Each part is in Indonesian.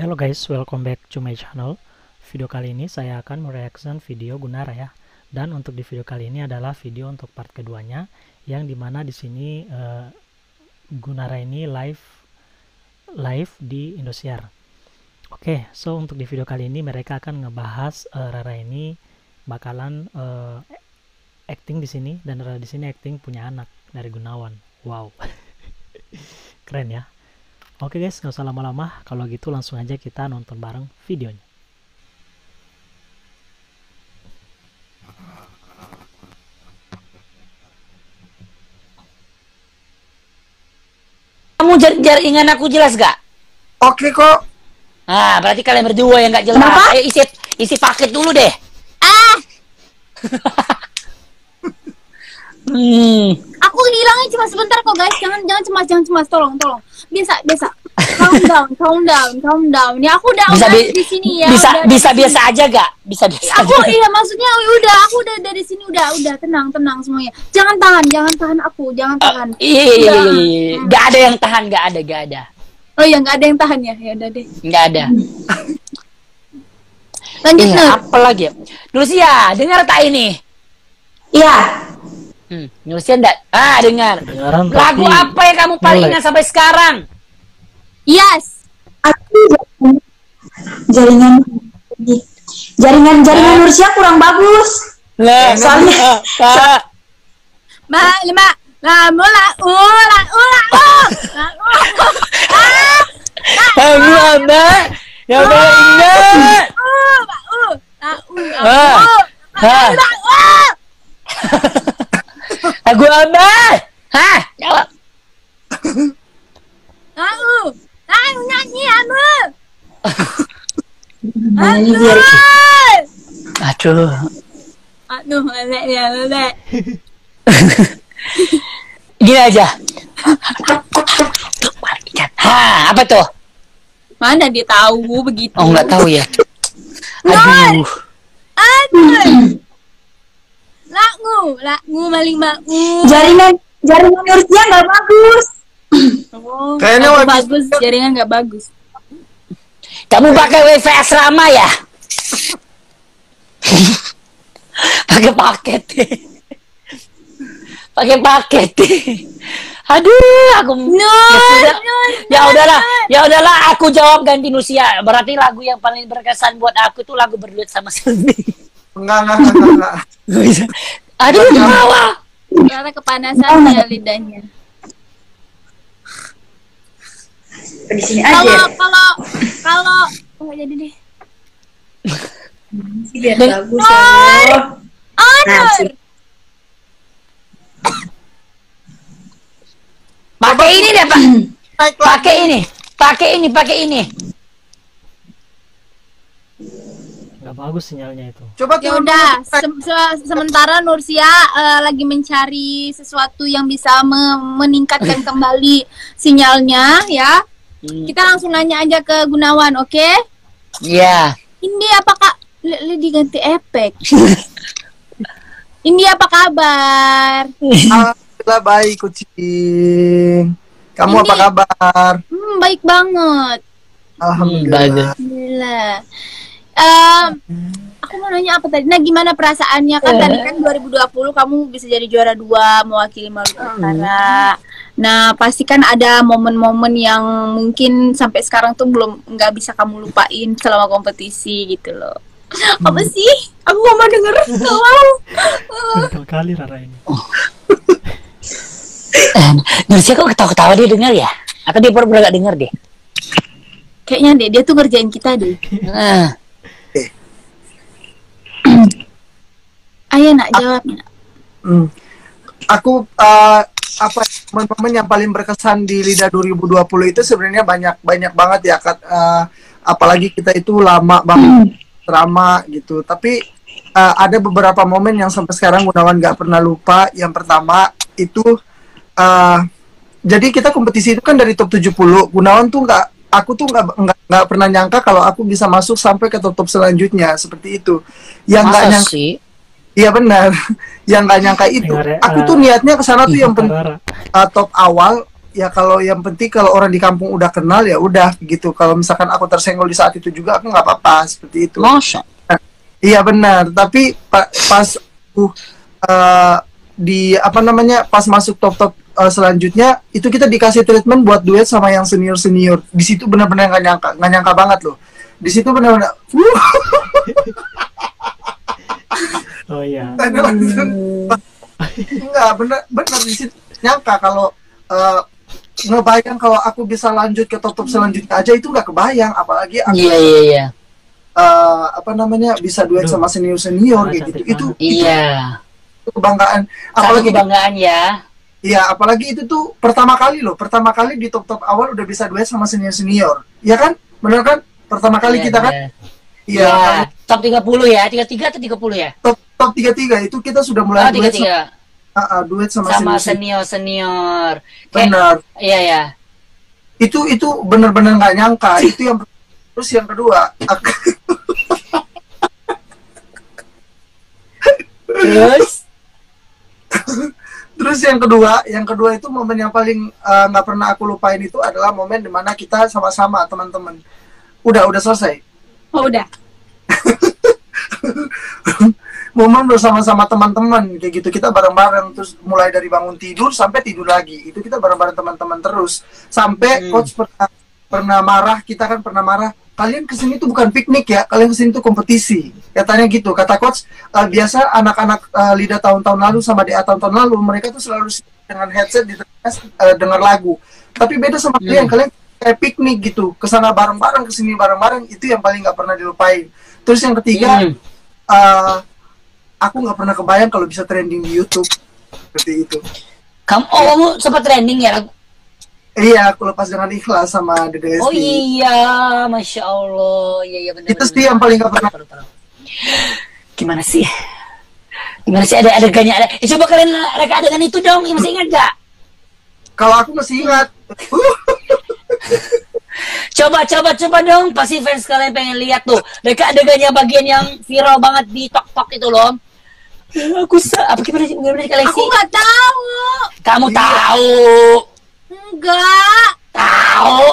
Hello guys, welcome back to my channel. Video kali ini saya akan mereaction video Gunara ya. Dan untuk di video kali ini adalah video untuk part keduanya, yang dimana di sini Gunara ini live di Indosiar. Oke, so untuk di video kali ini mereka akan ngebahas Rara ini bakalan acting di sini, dan Rara di sini acting punya anak dari Gunawan. Wow, keren ya. Oke guys, nggak usah lama-lama. Kalau gitu langsung aja kita nonton bareng videonya. Kamu jaringan aku jelas gak? Oke kok. Ah, berarti kalian berdua yang gak jelas. Kenapa? Ayo isi paket dulu deh. Aku hilangnya cuma sebentar kok guys. Jangan cemas. Tolong. Biasa. Calm down. Ya aku udah di sini ya. Bisa biasa aja gak? Bisa Aku aja. iya maksudnya aku udah dari sini udah tenang semuanya. Jangan tahan aku, jangan tahan. Iya. Gak ada yang tahan, gak ada. Oh iya, nggak ada yang tahan ya. Ya udah deh. Gak ada. Lanjut Iya, Nur. apa lagi ya? Lucia, dengar tak ini? Iya. Lucia enggak? Ah, dengar. Kedengaran, Lagu tapi apa yang kamu paling mulai. ingat sampai sekarang? Yes. Aku jaringan Nursia kurang bagus. Lah, Soalnya- Lagu apa? Yang paling ingat? Lagu apa? Hah? Jawab. Nyanyi Anu. Ini biar Aduh. Aduh, lelek. Gini aja. Ha, apa tuh? Mana dia tahu begitu? Oh, nggak tahu ya. Aduh. Aduh. Lakmu maling makmu. jaringan Nursia nggak bagus. Oh, Kayaknya aku wifi- bagus, jaringan nggak bagus. Kamu pakai wifi asrama ya? Pakai paket. Pakai paket. Aduh, aku ya udahlah, aku jawab ganti Nusia. Berarti lagu yang paling berkesan buat aku tuh lagu Berduet Sama Selvi. Enggak. Aduh, ketawa. Karena kepanasan ya lidahnya. Di sini Kalau nggak jadi deh. biar bagus ya. Honor. Pakai ini deh, Pak. Pakai ini. nggak bagus sinyalnya itu. Coba Ya udah, sementara Nursia lagi mencari sesuatu yang bisa meningkatkan kembali sinyalnya ya. Kita langsung nanya aja ke Gunawan, oke? Iya. Ini apakah diganti efek? Ini apa kabar? Alhamdulillah baik kucing. Kamu Ini- apa kabar? Baik banget. Alhamdulillah. Alhamdulillah. Aku mau nanya apa tadi? Nah, gimana perasaannya kan tadi kan 2020 kamu bisa jadi juara 2 mewakili Maluku Utara. Nah, pasti kan ada momen-momen yang mungkin sampai sekarang tuh nggak bisa kamu lupain selama kompetisi gitu loh. Apa sih? Aku gak mau denger. Tolong. Gagal kali Rara ini. Nusia kok ketawa-ketawa dia dengar ya? Atau dia pura-pura gak dengar deh? Kayaknya deh dia tuh ngerjain kita deh. Ayo nak jawab nak. Aku momen-momen yang paling berkesan di Lidah 2020 itu sebenarnya banyak banget ya, apalagi kita itu lama banget drama gitu. Tapi ada beberapa momen yang sampai sekarang Gunawan nggak pernah lupa. Yang pertama itu jadi kita kompetisi itu kan dari top 70. Gunawan tuh aku tuh nggak pernah nyangka kalau aku bisa masuk sampai ke top selanjutnya seperti itu. Yang nggak Masa nyangka. sih? Iya benar. Yang nggak nyangka itu. Dengar ya, Aku tuh niatnya ke sana tuh yang Rara. top awal ya kalau yang penting kalau orang di kampung udah kenal ya udah gitu. Kalau misalkan aku tersenggol di saat itu juga aku nggak apa-apa seperti itu. Masya. Iya benar, tapi pas aku di apa namanya pas masuk top selanjutnya itu kita dikasih treatment buat duet sama yang senior. Di situ benar-benar nggak nyangka banget loh. Di situ benar-benar Oh iya. Enggak benar di situ nyangka kalau ngebayang kalau aku bisa lanjut ke top selanjutnya aja itu nggak kebayang, apalagi aku Iya. apa namanya bisa duet sama senior kayak gitu. Itu Iya. kebanggaan, Satu apalagi kebanggaan ya. iya, apalagi itu tuh pertama kali di top awal udah bisa duet sama senior, ya kan? Bener kan? Pertama kali Iya, kita kan? bener. Iya. Iya, top 30 ya, 33 atau 30 ya? Top 33 itu kita sudah mulai Oh, 33. duet sama Sama senior. senior. Benar. Iya. Itu benar-benar nggak nyangka. Itu yang terus yang kedua. Terus yang kedua itu momen yang paling nggak pernah aku lupain itu adalah momen dimana kita sama-sama teman-teman udah selesai. Oh, udah. Momen bersama-sama teman-teman kayak gitu, kita bareng-bareng terus mulai dari bangun tidur sampai tidur lagi itu kita bareng-bareng teman-teman terus sampai coach pernah marah, kita kan pernah marah, kalian kesini tuh bukan piknik ya, kalian kesini tuh kompetisi, katanya gitu kata coach. Biasa anak-anak Lida tahun-tahun lalu sama DA tahun-tahun lalu mereka tuh selalu dengan headset di dengar lagu, tapi beda sama kalian kayak piknik gitu, kesana bareng-bareng, kesini bareng-bareng, itu yang paling nggak pernah dilupain. Terus yang ketiga, aku nggak pernah kebayang kalau bisa trending di YouTube seperti itu. Kamu sempat trending ya? Iya, aku lepas dengan ikhlas sama Dede Lesti. Oh iya, Masya Allah. Iya benar. Itu sih yang paling nggak pernah. Gimana sih ada adegannya? Coba kalian reka adegan itu dong, masih ingat gak? Kalau aku masih ingat. Coba dong, pasti fans kalian pengen lihat tuh. Reka adegannya bagian yang viral banget di TikTok itu loh. Apa gimana kalian Aku sih? nggak tahu. Kamu tahu? Enggak. Tahu?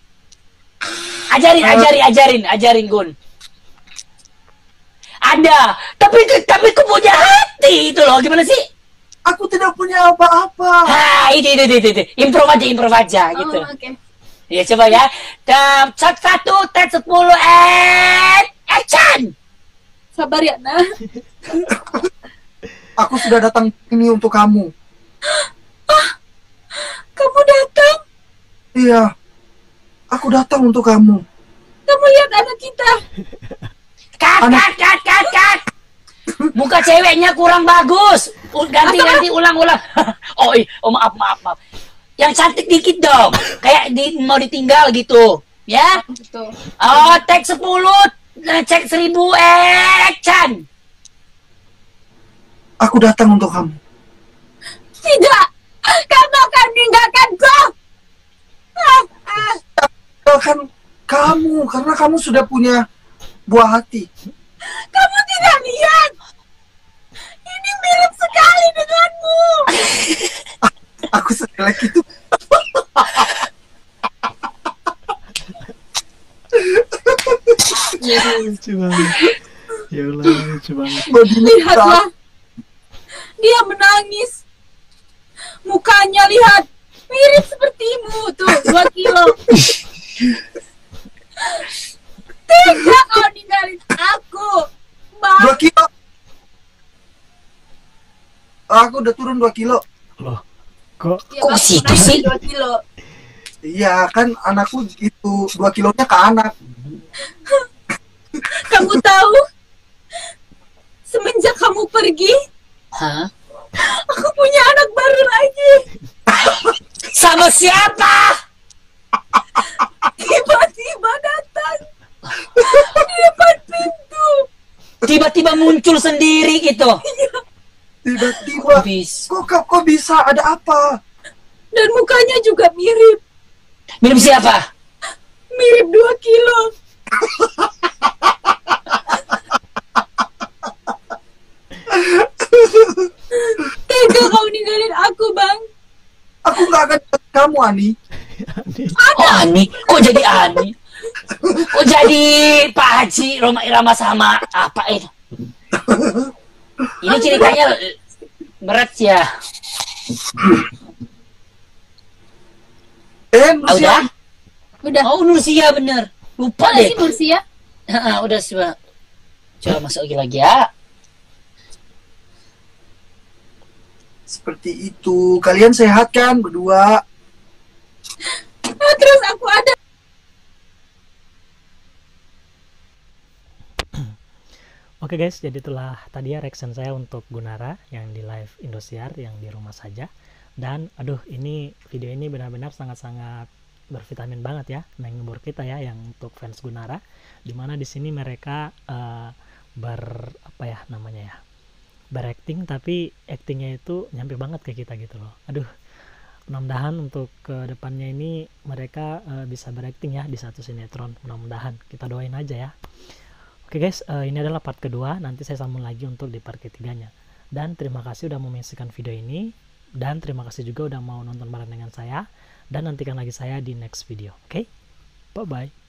Ajarin Gun. Ada, tapi aku punya hati itu loh. Gimana sih? Aku tidak punya apa-apa. Itu. Improv aja gitu. Oh, oke. Ya coba ya. Shot 1, take 10, and action. Sabar ya, Nah. Aku sudah datang ini untuk kamu. Kamu datang. Iya. Aku datang untuk kamu. Kamu lihat anak kita. Cut. Muka ceweknya kurang bagus. Ganti ulang. Maaf. Yang cantik dikit dong. Kayak mau ditinggal gitu. Ya? Betul. Oh, take 10, cek 1000, action. Aku datang untuk kamu. Tidak. Kamu akan meninggalkanku. Kan kamu, karena kamu sudah punya buah hati. Kamu tidak lihat. Ini mirip sekali denganmu. Aku sejelek itu. Lucu banget. Ya Allah, lucu banget. Lihatlah. Dia menangis. Mukanya lihat. Mirip sepertimu. Tuh, 2 kilo. Tega kau ninggalin aku. Bang. 2 kilo. Aku udah turun 2 kilo. Loh, kok Kok situ sih? 2 kilo. Iya, kan anakku itu 2 kilonya ke anak. Kamu tahu? Semenjak kamu pergi, Hah? aku punya anak baru lagi. Sama siapa? Tiba-tiba datang di depan pintu. Tiba-tiba muncul sendiri gitu. Tiba-tiba. Kok bisa? Ada apa? Dan mukanya juga mirip. Mirip siapa? Mirip 2 kilo. Tega kau ninggalin aku, Bang. Aku nggak akan kamu Ani. Oh Ani, kok jadi Ani? Kok jadi Pak Haji Roma Irama sama apa itu? Ini ceritanya berat ya. Nursia. Udah. Oh Nursia bener. Lupa Mana deh. sih Nursia? Udah coba. Coba masuk lagi ya. Seperti itu. Kalian sehat kan berdua? Terus aku ada. Oke guys, jadi itulah tadi ya reaction saya untuk Gunara yang di live Indosiar yang di rumah saja. Dan aduh, ini video ini benar-benar sangat-sangat bervitamin banget ya, menghibur kita ya yang untuk fans Gunara. Dimana di sini mereka berakting, tapi actingnya itu nyampe banget ke kita gitu loh. Aduh, mudah-mudahan untuk ke depannya ini mereka bisa berakting ya di satu sinetron. Mudah-mudahan, kita doain aja ya. Oke guys, ini adalah part kedua. Nanti saya sambung lagi untuk di part ketiganya. Dan terima kasih udah mau menyaksikan video ini. Dan terima kasih juga udah mau nonton bareng dengan saya. Dan nantikan lagi saya di next video. Oke? Bye-bye.